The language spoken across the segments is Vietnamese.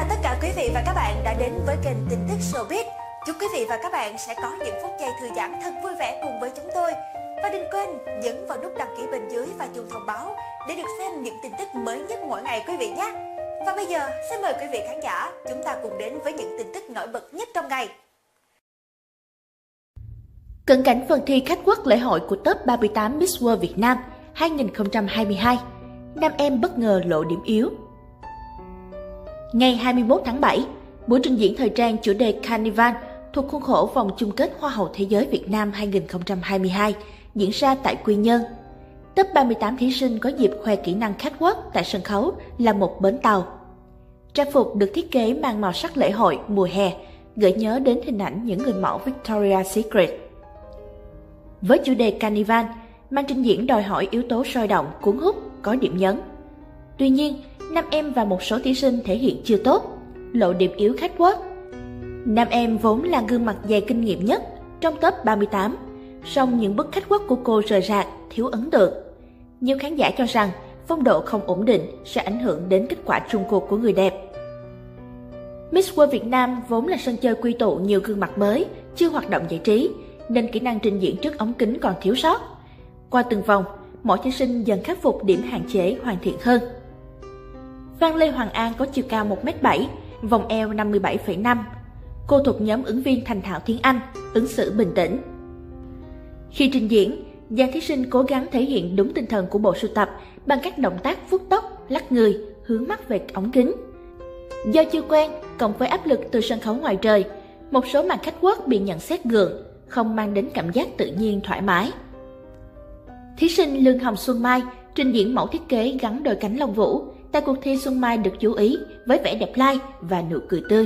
chào tất cả quý vị và các bạn đã đến với kênh tin tức Showbiz. Chúc quý vị và các bạn sẽ có những phút giây thư giãn thật vui vẻ cùng với chúng tôi. Và đừng quên nhấn vào nút đăng ký bên dưới và chuông thông báo để được xem những tin tức mới nhất mỗi ngày quý vị nhé. Và bây giờ xin mời quý vị khán giả chúng ta cùng đến với những tin tức nổi bật nhất trong ngày. Cận cảnh phần thi khách quốc lễ hội của top 38 Miss World Việt Nam 2022, nam em bất ngờ lộ điểm yếu. Ngày 21 tháng 7, buổi trình diễn thời trang chủ đề Carnival thuộc khuôn khổ vòng chung kết Hoa hậu Thế giới Việt Nam 2022 diễn ra tại Quy Nhơn. Top 38 thí sinh có dịp khoe kỹ năng catwalk tại sân khấu là một bến tàu. Trang phục được thiết kế mang màu sắc lễ hội mùa hè, gợi nhớ đến hình ảnh những người mẫu Victoria's Secret. Với chủ đề Carnival, màn trình diễn đòi hỏi yếu tố sôi động, cuốn hút, có điểm nhấn. Tuy nhiên, nam em và một số thí sinh thể hiện chưa tốt, lộ điểm yếu catwalk. Nam em vốn là gương mặt dày kinh nghiệm nhất trong top 38, song những bức catwalk của cô rời rạc, thiếu ấn tượng. Nhiều khán giả cho rằng phong độ không ổn định sẽ ảnh hưởng đến kết quả chung cuộc của người đẹp. Miss World Việt Nam vốn là sân chơi quy tụ nhiều gương mặt mới, chưa hoạt động giải trí, nên kỹ năng trình diễn trước ống kính còn thiếu sót. Qua từng vòng, mỗi thí sinh dần khắc phục điểm hạn chế hoàn thiện hơn. Phan Lê Hoàng An có chiều cao 1m7, vòng eo 57,5. Cô thuộc nhóm ứng viên Thành Thạo Thiên Anh, ứng xử bình tĩnh. Khi trình diễn, dàn thí sinh cố gắng thể hiện đúng tinh thần của bộ sưu tập bằng các động tác vuốt tóc, lắc người, hướng mắt về ống kính. Do chưa quen, cộng với áp lực từ sân khấu ngoài trời, một số màn catwalk bị nhận xét gượng, không mang đến cảm giác tự nhiên thoải mái. Thí sinh Lương Hồng Xuân Mai trình diễn mẫu thiết kế gắn đôi cánh lông vũ. Tại cuộc thi, Xuân Mai được chú ý với vẻ đẹp lai và nụ cười tươi.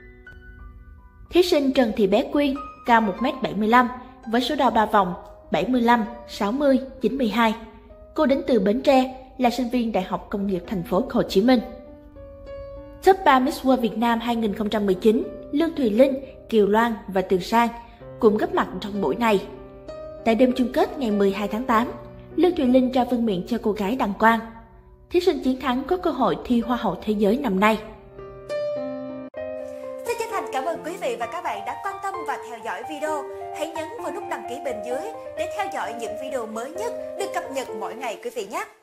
Thí sinh Trần Thị Bé Quyên cao 1m75 với số đo 3 vòng 75, 60, 92. Cô đến từ Bến Tre, là sinh viên Đại học Công nghiệp Thành phố Hồ Chí Minh. Top 3 Miss World Việt Nam 2019, Lương Thùy Linh, Kiều Loan và Tường Sang cùng góp mặt trong buổi này. Tại đêm chung kết ngày 12 tháng 8, Lương Thùy Linh trao vương miện cho cô gái Đăng Quang. Thí sinh chiến thắng có cơ hội thi Hoa hậu Thế giới năm nay. Xin chân thành cảm ơn quý vị và các bạn đã quan tâm và theo dõi video. Hãy nhấn vào nút đăng ký bên dưới để theo dõi những video mới nhất được cập nhật mỗi ngày quý vị nhé.